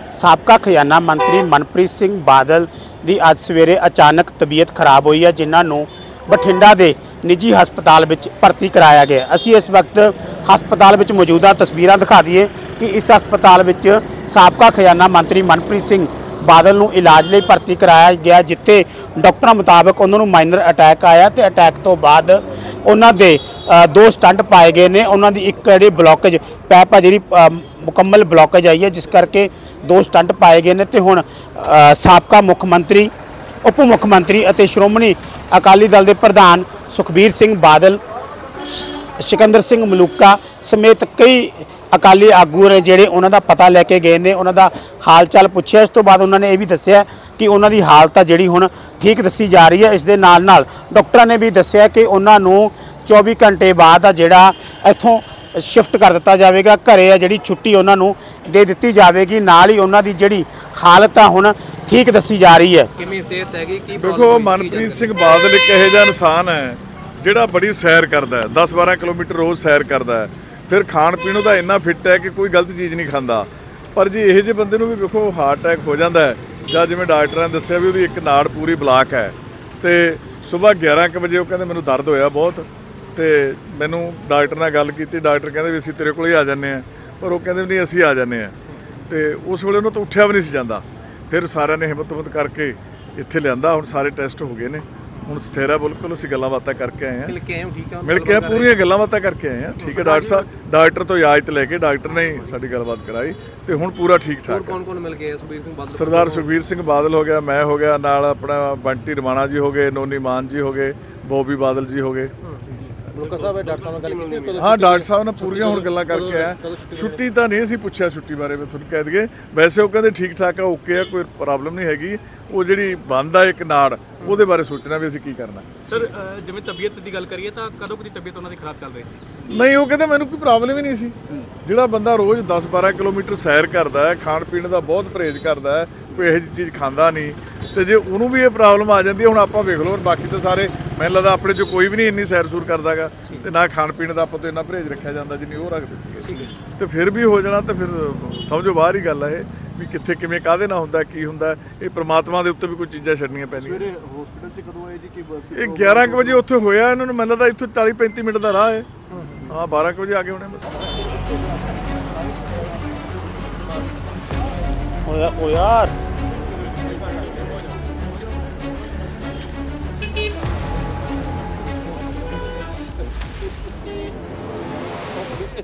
ਸਾਬਕਾ ਖਜ਼ਾਨਾ ਮੰਤਰੀ ਮਨਪ੍ਰੀਤ ਸਿੰਘ ਬਾਦਲ ਦੀ ਅੱਜ ਸਵੇਰੇ ਅਚਾਨਕ ਤਬੀਅਤ ਖਰਾਬ ਹੋਈ ਹੈ, ਜਿਨ੍ਹਾਂ ਨੂੰ ਬਠਿੰਡਾ ਦੇ ਨਿੱਜੀ ਹਸਪਤਾਲ ਵਿੱਚ ਭਰਤੀ कराया गया। ਅਸੀਂ ਇਸ ਵਕਤ ਹਸਪਤਾਲ ਵਿੱਚ ਮੌਜੂਦਾ ਤਸਵੀਰਾਂ ਦਿਖਾ ਦਈਏ ਕਿ ਇਸ ਹਸਪਤਾਲ ਵਿੱਚ ਸਾਬਕਾ ਖਜ਼ਾਨਾ ਮੰਤਰੀ ਮਨਪ੍ਰੀਤ ਸਿੰਘ बादल ਨੂੰ इलाज ਲਈ ਭਰਤੀ कराया गया, ਜਿੱਥੇ ਡਾਕਟਰਾਂ ਮੁਤਾਬਕ ਉਹਨਾਂ ਨੂੰ ਮਾਈਨਰ ਅਟੈਕ ਆਇਆ ਤੇ ਅਟੈਕ ਤੋਂ ਬਾਅਦ ਉਹਨਾਂ ਦੇ 2 ਸਟੰਟ ਪਾਏ ਗਏ ਨੇ। ਉਹਨਾਂ ਦੀ ਇੱਕ ਜਿਹੜੀ ਬਲੌਕੇਜ ਪੈਪ ਆ ਜਿਹੜੀ ਮੁਕੰਮਲ ਬਲੌਕੇਜ ਆਈ ਹੈ, ਜਿਸ ਕਰਕੇ 2 ਸਟੰਟ ਪਾਏ ਗਏ ਨੇ ਤੇ ਹੁਣ ਸਾਬਕਾ ਮੁੱਖ ਮੰਤਰੀ ਉਪ ਮੁੱਖ ਮੰਤਰੀ ਅਤੇ ਸ਼੍ਰੋਮਣੀ ਅਕਾਲੀ ਦਲ ਦੇ ਪ੍ਰਧਾਨ ਸੁਖਬੀਰ ਸਿੰਘ ਬਾਦਲ, सिकंदर सिंह मलूका समेत कई अकाली आगू ने ਜਿਹੜੇ ਉਹਨਾਂ ਦਾ ਪਤਾ ਲੈ ਕੇ ਗਏ ਨੇ, ਉਹਨਾਂ ਦਾ ਹਾਲ ਚਾਲ ਪੁੱਛਿਆ। ਇਸ ਤੋਂ ਬਾਅਦ ਉਹਨਾਂ ਨੇ ਇਹ ਵੀ ਦੱਸਿਆ ਕਿ ਉਹਨਾਂ ਦੀ ਹਾਲਤ ਜਿਹੜੀ ਹੁਣ ਠੀਕ ਦੱਸੀ ਜਾ ਰਹੀ ਹੈ। ਇਸ ਦੇ ਨਾਲ ਨਾਲ ਡਾਕਟਰਾਂ ਨੇ ਵੀ ਦੱਸਿਆ ਕਿ ਉਹਨਾਂ ਨੂੰ 24 ਘੰਟੇ ਬਾਅਦ ਆ ਜਿਹੜਾ ਇੱਥੋਂ शिफ्ट कर दिता जाएगा, घरे आ जी छुट्टी उन्होंने दे दी जाएगी। नाल ही उन्होंने जी हालत हुण ठीक दसी जा रही है। देखो मनप्रीत सिंह बादल एक इहो जिहा इंसान है जिहड़ा बड़ी सैर करता है, 10-12 किलोमीटर रोज़ सैर करता है, फिर खाण पीण दा इन्ना फिट है कि कोई गलत चीज़ नहीं खांदा। पर जी इहो जिहे बंदे नूं भी देखो हार्ट अटैक हो जाता है, जां जिवें डॉक्टरां ने दस्सिया भी उहदी एक नाड़ पूरी ब्लॉक है, तो सुबह 11 बजे वो कहंदे मैनूं दर्द होया बहुत, तो मैनू डॉक्टर नाल गल की, डॉक्टर कहते भी असीं तेरे कोल ही आ जाने, पर वो कहते नहीं असीं आ जाने। तो उस वेले उन्होंने तो उठिया भी नहीं सी जांदा। फिर सारिਆਂ ने हिम्मत करके इत्थे लिआंदा। हुण सारे टेस्ट हो गए ने, हुण स्थिर है बिल्कुल। असीं गल्लां बातां करके आए हैं, मिल के पूरियां गल्लां बातां करके आए हैं। ठीक है डॉक्टर साहब, डॉक्टर तो इजाजत लैके डॉक्टर ने साडी गलबात कराई तो हुण पूरा ठीक ठाक। कौन मिल गए? सुखबीर सिंह बादल, सरदार सुखबीर सिंह बादल हो गया, मैं हो गया, नाल अपना बंटी रमाणा जी हो गए, नोनी मान जी हो गए, बॉबी बादल जी हो गए। हाँ डॉक्टर साहब ने पूरियां हुण गल्लां करके आया। छुट्टी तो नहीं असीं पुछिया, छुट्टी बारे मैं तुहानूं कह दईए, वैसे वो कहते ठीक ठाक है, ओके है, कोई प्रॉब्लम नहीं हैगी। वो जिहड़ी बंद है एक नाड़, ਉਹਦੇ ਬਾਰੇ ਸੋਚਣਾ ਵੀ ਅਸੀਂ ਕੀ ਕਰਨਾ। ਸਰ ਜਿਵੇਂ ਤਬੀਅਤ ਦੀ ਗੱਲ ਕਰੀਏ ਤਾਂ ਕਦੋਂ ਦੀ ਤਬੀਅਤ ਉਹਨਾਂ ਦੀ ਖਰਾਬ ਚੱਲ ਰਹੀ ਸੀ? ਨਹੀਂ ਉਹ ਕਹਿੰਦੇ ਮੈਨੂੰ ਕੋਈ ਪ੍ਰੋਬਲਮ ਹੀ ਨਹੀਂ ਸੀ। ਜਿਹੜਾ ਬੰਦਾ ਰੋਜ਼ 10-12 ਕਿਲੋਮੀਟਰ ਸੈਰ ਕਰਦਾ ਹੈ, ਖਾਣ ਪੀਣ ਦਾ ਬਹੁਤ ਪਰਹੇਜ਼ ਕਰਦਾ ਹੈ, ਕੋਈ ਇਹੋ ਜਿਹੀ ਚੀਜ਼ ਖਾਂਦਾ ਨਹੀਂ, ਤੇ ਜੇ ਉਹਨੂੰ ਵੀ ਇਹ ਪ੍ਰੋਬਲਮ ਆ ਜਾਂਦੀ ਹੈ, ਹੁਣ ਆਪਾਂ ਵੇਖ ਲਓ ਬਾਕੀ ਤਾਂ ਸਾਰੇ ਮੈਨੂੰ ਲੱਗਦਾ ਆਪਣੇ 'ਚੋਂ ਕੋਈ ਵੀ ਨਹੀਂ ਇੰਨੀ ਸੈਰ ਸੂਰ ਕਰਦਾ ਗਾ, ਤੇ ਨਾ ਖਾਣ ਪੀਣ ਦਾ ਆਪਾਂ ਤੋਂ ਇੰਨਾ ਪਰਹੇਜ਼ ਰੱਖਿਆ ਜਾਂਦਾ ਜਿੰਨੀ ਉਹ ਰੱਖਦੇ ਸੀਗੇ, ਤੇ ਫਿਰ ਵੀ ਹੋ ਜਾਣਾ। ਤੇ ਫਿਰ ਸਮਝੋ ਬਾਹਰ ਹੀ ਗੱਲ ਹੈ ਇਹ ਵੀ ਕਿੱਥੇ ਕਿਵੇਂ ਕਾਹਦੇ ਨਾਲ ਹੁੰਦਾ ਕੀ ਹੁੰਦਾ। ਇਹ ਪ੍ਰਮਾਤਮਾ ਦੇ ਉੱਤੇ ਵੀ ਕੋਈ ਚੀਜ਼ਾਂ ਛੱਡਣੀਆਂ ਪੈਂਦੀਆਂ। ਸਵੇਰੇ ਹਸਪੀਟਲ 'ਚ ਕਦੋਂ ਆਏ ਜੀ? ਕੀ ਬਸ ਇਹ 11 ਵਜੇ ਉੱਥੇ ਹੋਇਆ, ਇਹਨਾਂ ਨੂੰ ਮੈਨੂੰ ਲੱਗਦਾ ਇੱਥੋਂ 40-35 ਮਿੰਟ ਦਾ ਰਾਹ ਹੈ। ਹਾਂ 12 ਵਜੇ ਆ ਗਏ ਹੋਣੇ ਬਸ। ओ यार